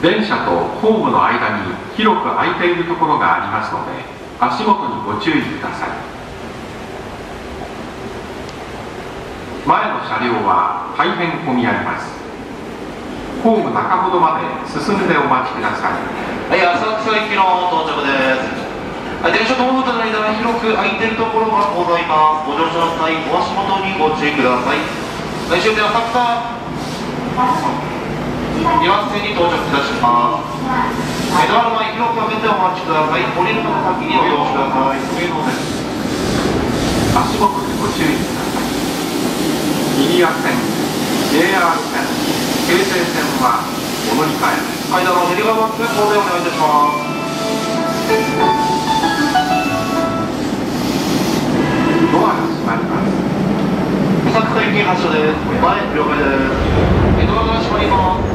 電車とホームの間に広く空いているところがありますので、足元にご注意ください。前の車両は大変混み合います。ホーム中ほどまで進んでお待ちください。 はい、浅草行きの到着です。電車とホームとの間に広く空いているところがございます。ご乗車の際、お足元にご注意ください。来週で浅草2番線に到着いたします。ドアの前広く開けてお待ちください。降りるのが先にお通しください。上野です。 足元にご注意ください。リニア線、JR 線、京成線はお乗り換えです。 はい、練り川通行でお願いいたします。 ドアが閉まります。 浅草行き発車です。前了解です。ドアが閉まります。